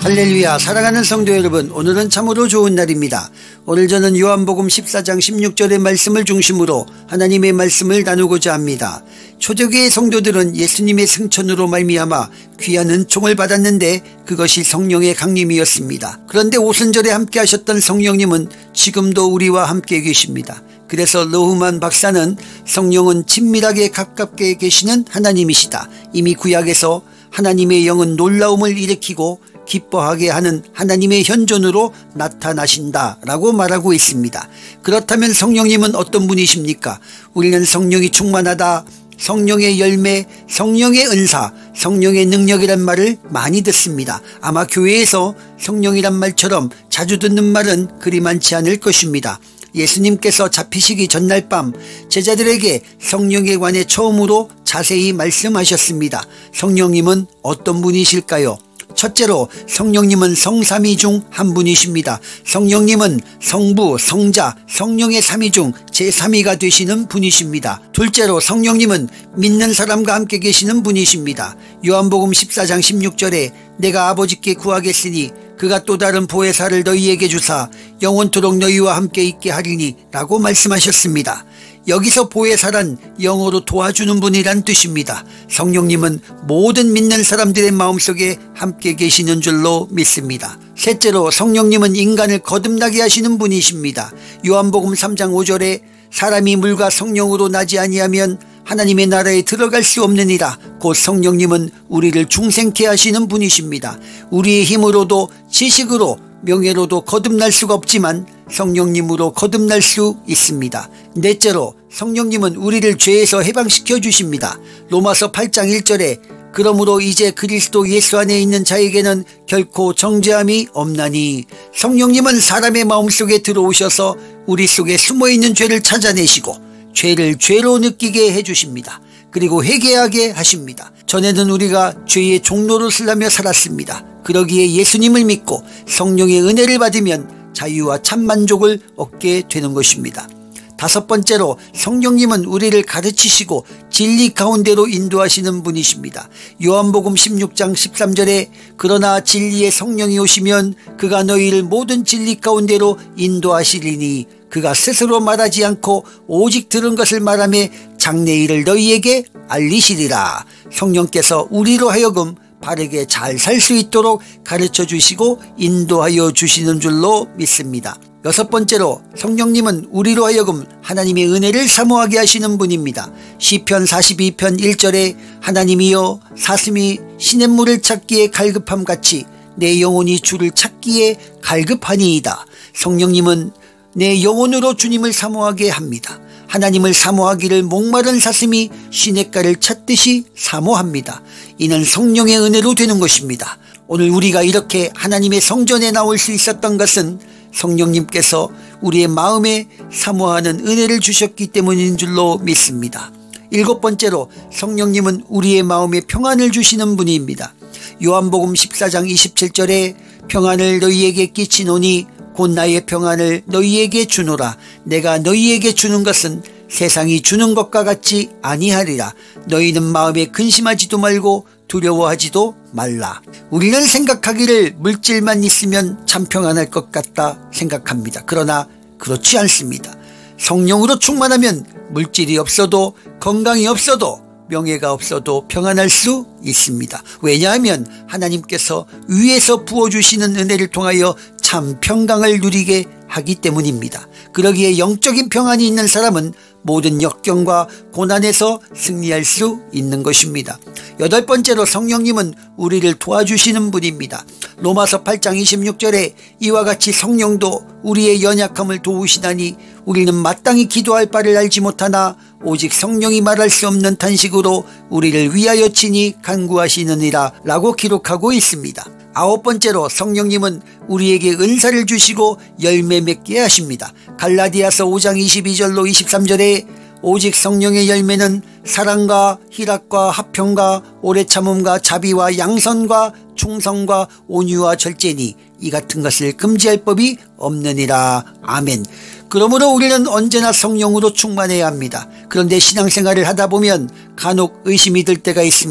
할렐루야. 사랑하는 성도 여러분, 오늘은 참으로 좋은 날입니다. 오늘 저는 요한복음 14장 16절의 말씀을 중심으로 하나님의 말씀을 나누고자 합니다. 초대교회 성도들은 예수님의 승천으로 말미암아 귀한 은총을 받았는데 그것이 성령의 강림이었습니다. 그런데 오순절에 함께 하셨던 성령님은 지금도 우리와 함께 계십니다. 그래서 러흐만 박사는 성령은 친밀하게 가깝게 계시는 하나님이시다. 이미 구약에서 하나님의 영은 놀라움을 일으키고 기뻐하게 하는 하나님의 현존으로 나타나신다 라고 말하고 있습니다. 그렇다면 성령님은 어떤 분이십니까? 우리는 성령이 충만하다, 성령의 열매, 성령의 은사, 성령의 능력이란 말을 많이 듣습니다. 아마 교회에서 성령이란 말처럼 자주 듣는 말은 그리 많지 않을 것입니다. 예수님께서 잡히시기 전날 밤 제자들에게 성령에 관해 처음으로 자세히 말씀하셨습니다. 성령님은 어떤 분이실까요? 첫째로 성령님은 성삼위 중 한 분이십니다. 성령님은 성부, 성자, 성령의 삼위 중 제3위가 되시는 분이십니다. 둘째로 성령님은 믿는 사람과 함께 계시는 분이십니다. 요한복음 14장 16절에 내가 아버지께 구하겠으니 그가 또 다른 보혜사를 너희에게 주사 영원토록 너희와 함께 있게 하리니 라고 말씀하셨습니다. 여기서 보혜사란 영어로 도와주는 분이란 뜻입니다. 성령님은 모든 믿는 사람들의 마음속에 함께 계시는 줄로 믿습니다. 셋째로 성령님은 인간을 거듭나게 하시는 분이십니다. 요한복음 3장 5절에 사람이 물과 성령으로 나지 아니하면 하나님의 나라에 들어갈 수 없느니라. 곧 성령님은 우리를 중생케 하시는 분이십니다. 우리의 힘으로도 지식으로 명예로도 거듭날 수가 없지만 성령님으로 거듭날 수 있습니다. 넷째로 성령님은 우리를 죄에서 해방시켜 주십니다. 로마서 8장 1절에 그러므로 이제 그리스도 예수 안에 있는 자에게는 결코 정죄함이 없나니. 성령님은 사람의 마음속에 들어오셔서 우리 속에 숨어있는 죄를 찾아내시고 죄를 죄로 느끼게 해주십니다. 그리고 회개하게 하십니다. 전에는 우리가 죄의 종로로 쓰려며 살았습니다. 그러기에 예수님을 믿고 성령의 은혜를 받으면 자유와 참만족을 얻게 되는 것입니다. 다섯 번째로 성령님은 우리를 가르치시고 진리 가운데로 인도하시는 분이십니다. 요한복음 16장 13절에 그러나 진리의 성령이 오시면 그가 너희를 모든 진리 가운데로 인도하시리니 그가 스스로 말하지 않고 오직 들은 것을 말하며 장래일을 너희에게 알리시리라. 성령께서 우리로 하여금 바르게 잘 살 수 있도록 가르쳐 주시고 인도하여 주시는 줄로 믿습니다. 여섯 번째로 성령님은 우리로 하여금 하나님의 은혜를 사모하게 하시는 분입니다. 시편 42편 1절에 하나님이여 사슴이 시냇물을 찾기에 갈급함같이 내 영혼이 주를 찾기에 갈급하니이다. 성령님은 내 영혼으로 주님을 사모하게 합니다. 하나님을 사모하기를 목마른 사슴이 시냇가를 찾듯이 사모합니다. 이는 성령의 은혜로 되는 것입니다. 오늘 우리가 이렇게 하나님의 성전에 나올 수 있었던 것은 성령님께서 우리의 마음에 사모하는 은혜를 주셨기 때문인 줄로 믿습니다. 일곱 번째로 성령님은 우리의 마음에 평안을 주시는 분입니다. 요한복음 14장 27절에 평안을 너희에게 끼치노니 곧 나의 평안을 너희에게 주노라. 내가 너희에게 주는 것은 세상이 주는 것과 같지 아니하리라. 너희는 마음에 근심하지도 말고 두려워하지도 말라. 우리는 생각하기를 물질만 있으면 참 평안할 것 같다 생각합니다. 그러나 그렇지 않습니다. 성령으로 충만하면 물질이 없어도 건강이 없어도 명예가 없어도 평안할 수 있습니다. 왜냐하면 하나님께서 위에서 부어주시는 은혜를 통하여 참 평강을 누리게 하기 때문입니다. 그러기에 영적인 평안이 있는 사람은 모든 역경과 고난에서 승리할 수 있는 것입니다. 여덟 번째로 성령님은 우리를 도와주시는 분입니다. 로마서 8장 26절에 이와 같이 성령도 우리의 연약함을 도우시다니 우리는 마땅히 기도할 바를 알지 못하나 오직 성령이 말할 수 없는 탄식으로 우리를 위하여 친히 간구하시느니라 라고 기록하고 있습니다. 아홉 번째로 성령님은 우리에게 은사를 주시고 열매 맺게 하십니다. 갈라디아서 5장 22절로 23절에 오직 성령의 열매는 사랑과 희락과 화평과 오래 참음과 자비와 양선과 충성과 온유와 절제니 이 같은 것을 금지할 법이 없느니라. 아멘. 그러므로 우리는 언제나 성령으로 충만해야 합니다. 그런데 신앙생활을 하다 보면 간혹 의심이 들 때가 있습니다.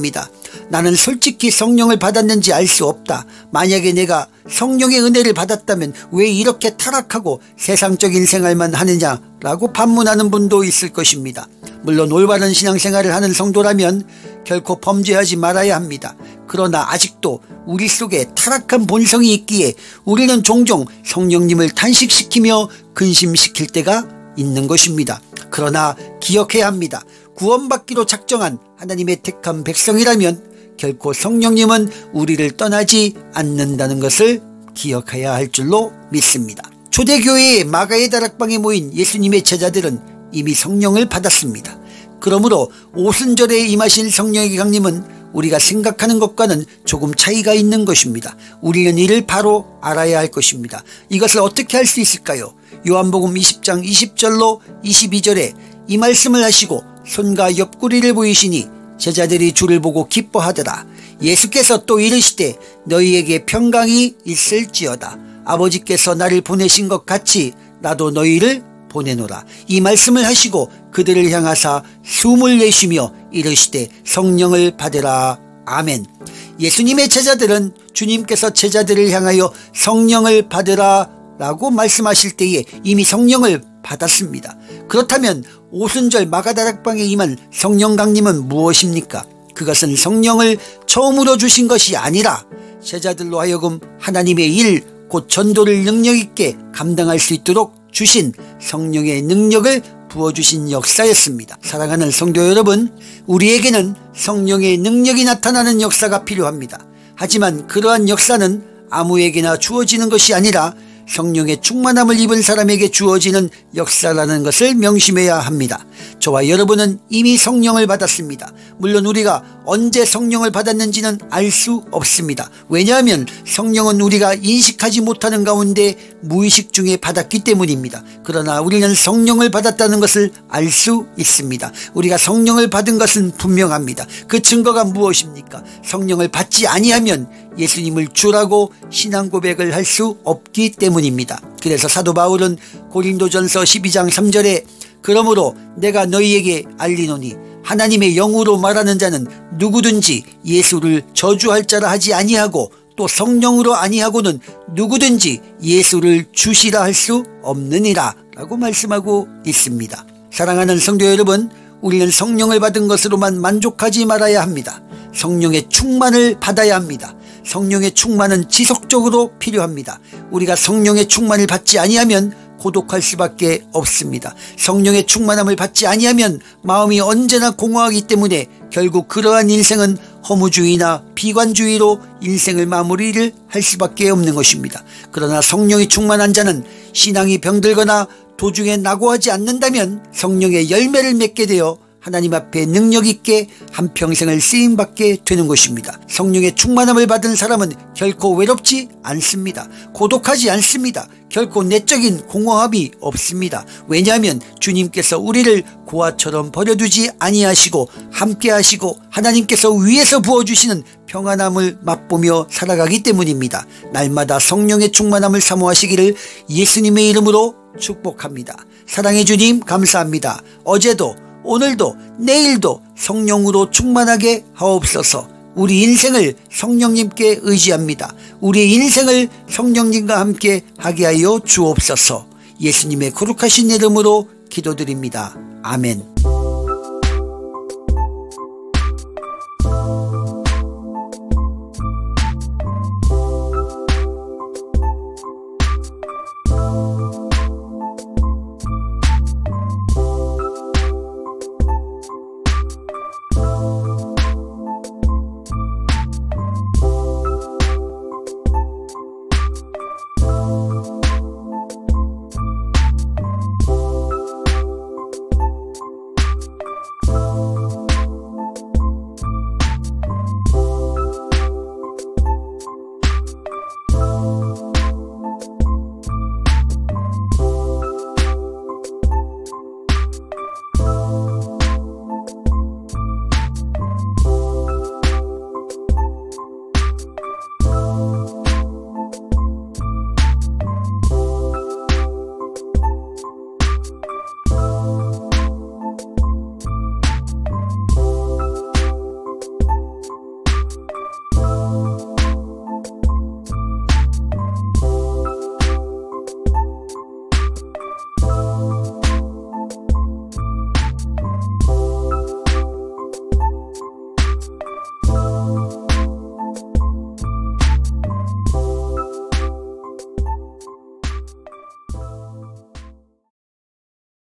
나는 솔직히 성령을 받았는지 알 수 없다. 만약에 내가 성령의 은혜를 받았다면 왜 이렇게 타락하고 세상적인 생활만 하느냐라고 반문하는 분도 있을 것입니다. 물론 올바른 신앙생활을 하는 성도라면 결코 범죄하지 말아야 합니다. 그러나 아직도 우리 속에 타락한 본성이 있기에 우리는 종종 성령님을 탄식시키며 근심시킬 때가 있는 것입니다. 그러나 기억해야 합니다. 구원받기로 작정한 하나님의 택한 백성이라면 결코 성령님은 우리를 떠나지 않는다는 것을 기억해야 할 줄로 믿습니다. 초대교회의 마가의 다락방에 모인 예수님의 제자들은 이미 성령을 받았습니다. 그러므로 오순절에 임하신 성령의 강림은 우리가 생각하는 것과는 조금 차이가 있는 것입니다. 우리는 이를 바로 알아야 할 것입니다. 이것을 어떻게 할 수 있을까요? 요한복음 20장 20절로 22절에 이 말씀을 하시고 손과 옆구리를 보이시니 제자들이 주를 보고 기뻐하더라. 예수께서 또 이르시되 너희에게 평강이 있을지어다. 아버지께서 나를 보내신 것 같이 나도 너희를 보내노라. 이 말씀을 하시고 그들을 향하사 숨을 내쉬며 이르시되 성령을 받으라. 아멘. 예수님의 제자들은 주님께서 제자들을 향하여 성령을 받으라 라고 말씀하실 때에 이미 성령을 받았습니다. 그렇다면 오순절 마가다락방에 임한 성령 강림은 무엇입니까? 그것은 성령을 처음으로 주신 것이 아니라 제자들로 하여금 하나님의 일 곧 전도를 능력 있게 감당할 수 있도록 주신 성령의 능력을 부어주신 역사였습니다. 사랑하는 성도 여러분, 우리에게는 성령의 능력이 나타나는 역사가 필요합니다. 하지만 그러한 역사는 아무에게나 주어지는 것이 아니라 성령의 충만함을 입은 사람에게 주어지는 역사라는 것을 명심해야 합니다. 저와 여러분은 이미 성령을 받았습니다. 물론 우리가 언제 성령을 받았는지는 알 수 없습니다. 왜냐하면 성령은 우리가 인식하지 못하는 가운데 무의식 중에 받았기 때문입니다. 그러나 우리는 성령을 받았다는 것을 알 수 있습니다. 우리가 성령을 받은 것은 분명합니다. 그 증거가 무엇입니까? 성령을 받지 아니하면 예수님을 주라고 신앙 고백을 할 수 없기 때문입니다. 그래서 사도 바울은 고린도전서 12장 3절에 그러므로 내가 너희에게 알리노니 하나님의 영으로 말하는 자는 누구든지 예수를 저주할 자라 하지 아니하고 또 성령으로 아니하고는 누구든지 예수를 주시라 할 수 없느니라 라고 말씀하고 있습니다. 사랑하는 성도 여러분, 우리는 성령을 받은 것으로만 만족하지 말아야 합니다. 성령의 충만을 받아야 합니다. 성령의 충만은 지속적으로 필요합니다. 우리가 성령의 충만을 받지 아니하면 고독할 수밖에 없습니다. 성령의 충만함을 받지 아니하면 마음이 언제나 공허하기 때문에 결국 그러한 인생은 허무주의나 비관주의로 인생을 마무리를 할 수밖에 없는 것입니다. 그러나 성령이 충만한 자는 신앙이 병들거나 도중에 낙오하지 않는다면 성령의 열매를 맺게 되어 하나님 앞에 능력 있게 한평생을 쓰임받게 되는 것입니다. 성령의 충만함을 받은 사람은 결코 외롭지 않습니다. 고독하지 않습니다. 결코 내적인 공허함이 없습니다. 왜냐하면 주님께서 우리를 고아처럼 버려두지 아니하시고 함께 하시고 하나님께서 위에서 부어주시는 평안함을 맛보며 살아가기 때문입니다. 날마다 성령의 충만함을 사모하시기를 예수님의 이름으로 축복합니다. 사랑해 주님 감사합니다. 어제도 오늘도 내일도 성령으로 충만하게 하옵소서. 우리 인생을 성령님께 의지합니다. 우리의 인생을 성령님과 함께 하게 하여 주옵소서. 예수님의 거룩하신 이름으로 기도드립니다. 아멘.